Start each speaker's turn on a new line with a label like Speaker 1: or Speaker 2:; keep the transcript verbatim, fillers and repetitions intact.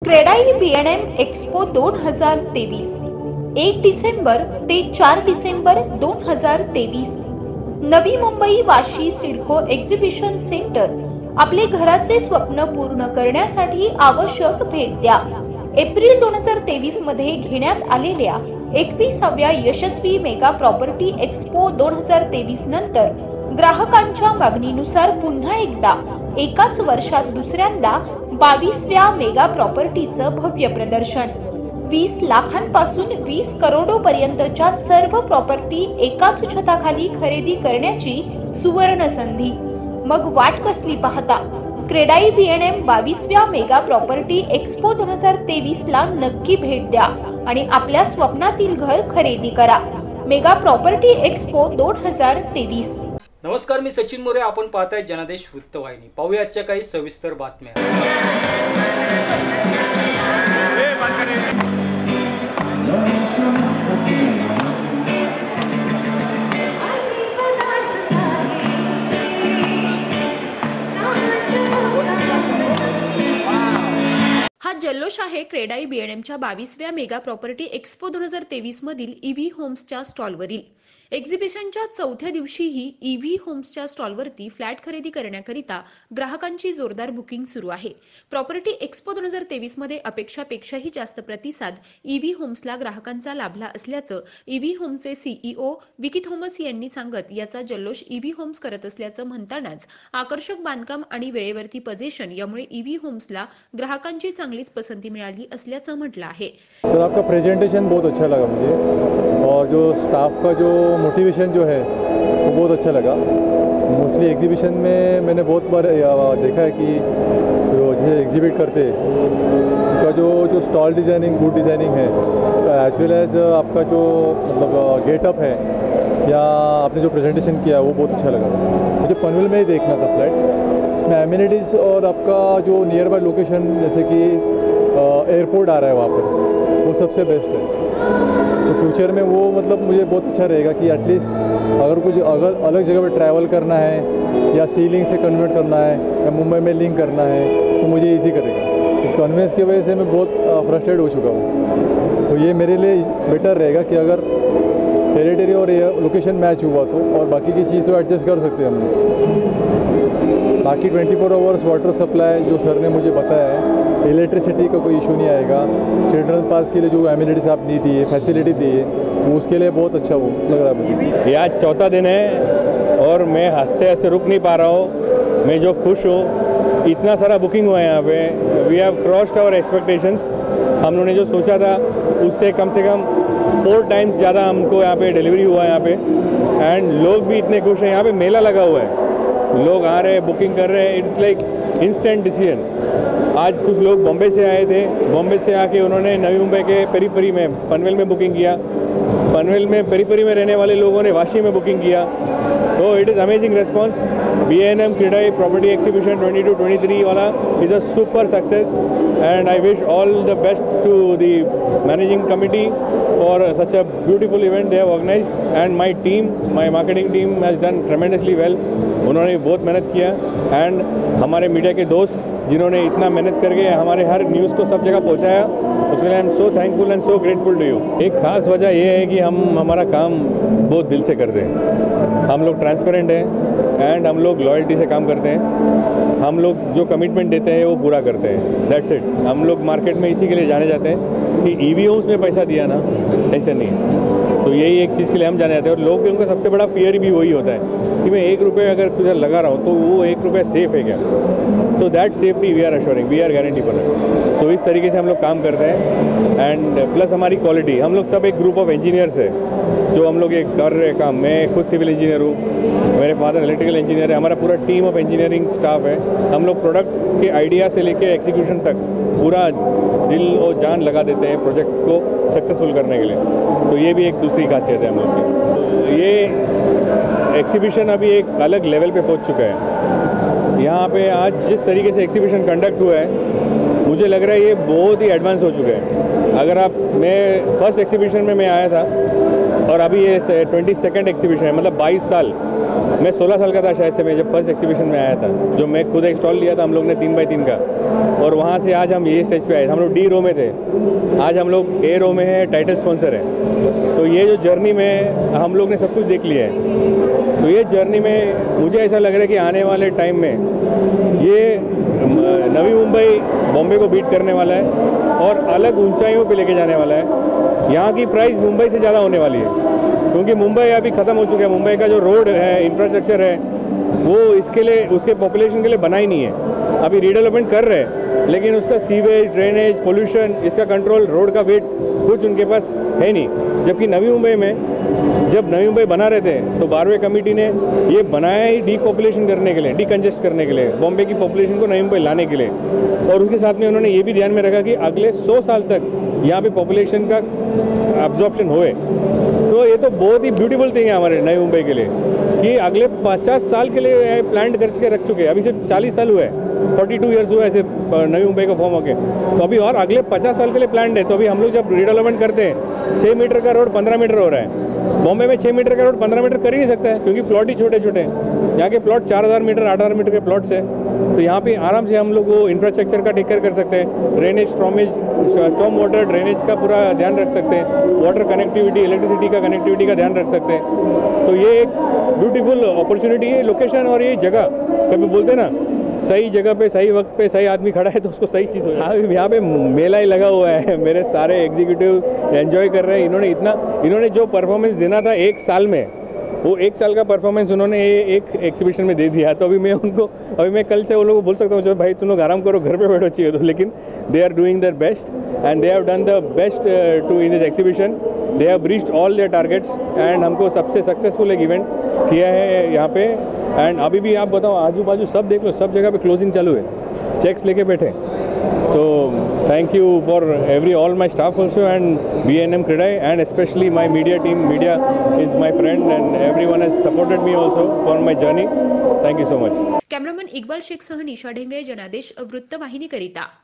Speaker 1: CREDAI B N M expo दोन हजार तेवीस एक डिसेंबर ते चार डिसेंबर दोन हजार तेवीस नवी मुंबई वाशी सिडको एक्झिबिशन सेंटर आपले घराचे स्वप्न पूर्ण करण्यासाठी आवश्यक भेट द्या। एप्रिल दोन हजार तेवीस मध्ये घेण्यात आलेल्या एकविसाव्या यशस्वी मेगा प्रॉपर्टी एक्सपो दोन हजार तेवीस नंतर ग्राहकांच्या मागणीनुसार पुन्हा एकदा एकाच वर्षात दुसऱ्यांदा बावीसव्या मेगा प्रॉपर्टीचं भव्य प्रदर्शन। वीस लाखांपासून वीस करोडो पर्यंतच्या सर्व प्रॉपर्टी एकाच छताखाली खरेदी करण्याची सुवर्ण संधी। मग वाट कसली पाहता, क्रेडाई बी एन एम बावीसव्या मेगा प्रॉपर्टी एक्सपो दोन हजार तेवीस ला नक्की भेट द्या आणि आपल्या स्वप्नातील घर खरेदी करा। मेगा प्रॉपर्टी एक्सपो दोन हजार तेवीस।
Speaker 2: नमस्कार, मी सचिन मोरे, आपण पाहताय जनादेश वृत्तवाहिनी। पाहूया आजच्या काही सविस्तर बातम्या।
Speaker 3: हा जल्लोष आहे क्रेडाई बी एन एमच्या बावीसव्या मेगा प्रॉपर्टी एक्सपो दोन हजार तेवीस मधील ईव्ही होम्सच्या स्टॉलवरील। एक्झिबिशनच्या चौथ्या दिवशीही ईव्ही होम्सच्या स्टॉलवरती फ्लॅट खरेदी करण्याकरिता ग्राहकांची जोरदार बुकिंग सुरू आहे। प्रॉपर्टी एक्सपो दोन हजार तेवीस मध्ये अपेक्षापेक्षाही जास्त प्रतिसाद ईव्ही होम्सला ग्राहकांचा लाभला असल्याचं ईव्ही होमचे सीईओ विकी थॉमस यांनी सांगत याचा जल्लोष ईव्ही होम्स करत असल्याचं म्हणतानाच आकर्षक बांधकाम आणि वेळेवरती पोझिशन यामुळे ईव्ही होम्सला ग्राहकांची चांगलीच पसंती मिळाली असल्याचं म्हटलं आहे।
Speaker 4: सर, आपका प्रेजेंटेशन बहुत अच्छा लगा मुझे और जो स्टाफ का जो मोटिवेशन जो है वो बहुत अच्छा लगा। मोस्टली एग्जीबिशन में मैंने बहुत बार देखा है कि जो जैसे एग्जिबिट करते उनका जो जो स्टॉल डिज़ाइनिंग गुड डिज़ाइनिंग है, एज वेल एज आपका जो मतलब गेटअप है या आपने जो प्रेजेंटेशन किया वो बहुत अच्छा लगा। मुझे पनवेल में ही देखना था फ्लैट, इसमें एमिनिटीज़ और आपका जो नियर बाय लोकेशन जैसे कि एयरपोर्ट आ रहा है वहाँ पर, वो सबसे बेस्ट है। तो फ्यूचर में वो मतलब मुझे बहुत अच्छा रहेगा कि एटलीस्ट अगर कुछ अगर अलग जगह पर ट्रैवल करना है या सीलिंग से कन्वर्ट करना है या मुंबई में लिंक करना है तो मुझे इजी करेगा। कन्वेंस की वजह से मैं बहुत फ्रस्ट्रेट हो चुका हूँ, तो ये मेरे लिए बेटर रहेगा कि अगर टेरिटरी और लोकेशन मैच हुआ तो, और बाकी की चीज़ तो एडजस्ट कर सकते हैं हम लोग। बाकी twenty four hours water supply जो सर ने मुझे बताया है, इलेक्ट्रिसिटी का कोई इशू नहीं आएगा। चिल्ड्रन पार्क्स के लिए जो एमिनिटीज आप दी थी, फैसिलिटी दी है, वो उसके लिए बहुत अच्छा वो लग रहा है मुझे।
Speaker 5: ये आज चौथा दिन है और मैं हंसते हंसते रुक नहीं पा रहा हूँ। मैं जो खुश हूँ, इतना सारा बुकिंग हुआ है यहाँ पे। We have crossed our expectations. हम लोगों ने जो सोचा था उससे कम से कम फोर टाइम्स ज़्यादा हमको यहाँ पे डिलीवरी हुआ है यहाँ पे। एंड लोग भी इतने खुश हैं। यहाँ पे मेला लगा हुआ है, लोग आ रहे हैं, बुकिंग कर रहे हैं। It's like instant decision. आज कुछ लोग बॉम्बे से आए थे, बॉम्बे से आके उन्होंने नवी मुंबई के पेरीफेरी में पनवेल में बुकिंग किया। पनवेल में पेरीफेरी में रहने वाले लोगों ने वाशी में बुकिंग किया। तो it is amazing response. B N M CREDAI property exhibition twenty two twenty three वाला is a super success and I wish all the best to the managing committee for such a beautiful event they have organised and my team, my marketing team has done tremendously well. उन्होंने बहुत मेहनत किया and हमारे media के दोस्त जिन्होंने इतना मेहनत करके हमारे हर न्यूज़ को सब जगह पहुंचाया, उसके लिए I am so thankful and so grateful to you. एक खास वजह यह है कि हम हमारा काम बहुत दिल से करते हैं। हम लोग ट्रांसपेरेंट हैं एंड हम लोग लॉयल्टी से काम करते हैं। हम लोग जो कमिटमेंट देते हैं वो पूरा करते हैं, दैट्स इट। हम लोग मार्केट में इसी के लिए जाने जाते हैं कि ईवी होम्स में पैसा दिया ना, टेंशन नहीं है। तो यही एक चीज़ के लिए हम जाने जाते हैं। और लोग भी, उनका सबसे बड़ा फियर भी वही होता है कि मैं एक रुपये अगर कुछ लगा रहा हूँ तो वो एक रुपये सेफ है क्या। तो that safety we are assuring, we are guarantee पर है। तो इस तरीके से हम लोग काम करते हैं एंड प्लस हमारी क्वालिटी। हम लोग सब एक ग्रुप ऑफ इंजीनियर्स है जो हम लोग एक कर रहे काम। मैं खुद सिविल इंजीनियर हूँ, मेरे फादर इलेक्ट्रिकल इंजीनियर है। हमारा पूरा टीम ऑफ इंजीनियरिंग स्टाफ है। हम लोग प्रोडक्ट के आइडिया से लेके एक्सिक्यूशन तक पूरा दिल और जान लगा देते हैं प्रोजेक्ट को सक्सेसफुल करने के लिए। तो ये भी एक दूसरी खासियत है हम लोग की। ये एक्सिबिशन अभी एक अलग लेवल पे पहुंच चुका है। यहाँ पे आज जिस तरीके से एक्सिबिशन कंडक्ट हुआ है, मुझे लग रहा है ये बहुत ही एडवांस हो चुका है। अगर आप, मैं फर्स्ट एक्सिबिशन में मैं आया था और अभी ये ट्वेंटी सेकेंड एक्सिबिशन है, मतलब बाईस साल मैं सोलह साल का था शायद से, मैं जब फर्स्ट एक्सीबिशन में आया था, जो मैं खुद एक स्टॉल लिया था हम लोग ने तीन बाई तीन का, और वहाँ से आज हम ये स्टेज पे आए। हम लोग डी रो में थे, आज हम लोग ए रो में हैं, टाइटल स्पॉन्सर है। तो ये जो जर्नी में हम लोग ने सब कुछ देख लिया है। तो ये जर्नी में मुझे ऐसा लग रहा है कि आने वाले टाइम में ये नवी मुंबई बॉम्बे को बीट करने वाला है और अलग ऊंचाइयों पे लेके जाने वाला है। यहाँ की प्राइस मुंबई से ज़्यादा होने वाली है, क्योंकि मुंबई अभी ख़त्म हो चुका है। मुंबई का जो रोड है, इंफ्रास्ट्रक्चर है, वो इसके लिए, उसके पॉपुलेशन के लिए बना ही नहीं है। अभी रीडेवलपमेंट कर रहे हैं, लेकिन उसका सीवेज, ड्रेनेज, पोल्यूशन, इसका कंट्रोल, रोड का वेट कुछ उनके पास है नहीं। जबकि नवी मुंबई में जब नवी मुंबई बना रहे थे तो बारहवें कमेटी ने ये बनाया ही डी पॉपुलेशन करने के लिए, डी कंजेस्ट करने के लिए, बॉम्बे की पॉपुलेशन को नवी मुंबई लाने के लिए। और उसके साथ में उन्होंने ये भी ध्यान में रखा कि अगले सौ साल तक यहाँ पे पॉपुलेशन का एब्जॉर्प्शन होए। तो ये तो बहुत ही ब्यूटीफुल थिंग है हमारे नई मुंबई के लिए कि अगले पचास साल के लिए प्लान कर के रख चुके हैं। अभी सिर्फ चालीस साल हुए हैं, बयालीस ईयर्स हुआ ऐसे नवी मुंबई का फॉर्म होके, तो अभी और अगले पचास साल के लिए प्लान है। तो अभी हम लोग जब रीडेवलपमेंट करते हैं, छः मीटर का रोड पंद्रह मीटर हो रहा है। बॉम्बे में छः मीटर का रोड पंद्रह मीटर कर ही नहीं सकता है, क्योंकि प्लॉट ही छोटे छोटे हैं। यहाँ के प्लॉट चार हज़ार मीटर आठ हज़ार मीटर के प्लॉट्स है। तो यहाँ पे आराम से हम लोग वो इंफ्रास्ट्रक्चर का टेक केयर कर सकते हैं। ड्रेनेज, स्ट्रॉमेज, स्टॉर्म वाटर ड्रेनेज का पूरा ध्यान रख सकते हैं। वाटर कनेक्टिविटी, इलेक्ट्रिसिटी का कनेक्टिविटी का ध्यान रख सकते हैं। तो ये एक ब्यूटीफुल अपॉर्चुनिटी है। लोकेशन और ये जगह, कभी बोलते हैं ना, सही जगह पे सही वक्त पे सही आदमी खड़ा है तो उसको सही चीज़ हो। हाँ, यहाँ पे मेला ही लगा हुआ है, मेरे सारे एग्जीक्यूटिव एंजॉय कर रहे हैं। इन्होंने इतना इन्होंने जो परफॉर्मेंस देना था एक साल में, वो एक साल का परफॉर्मेंस उन्होंने एक एक्सीबिशन में दे दिया। तो अभी मैं उनको अभी मैं कल से वो लोगों को बोल सकता हूँ जो भाई तुम लोग आराम करो, घर पे बैठो चाहिए तो, लेकिन they are doing their best and they have done the best to in this exhibition. They have reached all their targets and हमको सबसे सक्सेसफुल एक इवेंट किया है यहाँ पे। एंड अभी भी आप बताओ, आजू बाजू सब देख लो, सब जगह पे क्लोजिंग चालू है, चेक्स लेके बैठे। तो thank you for every all my staff also and B N M Credai and especially my media team. Media is my friend and everyone has supported me also for my journey. Thank you so much.
Speaker 3: Cameraman Iqbal Shaikh सह निशा ढेंगळे, जनादेश वृत्तवाहिनीकरिता।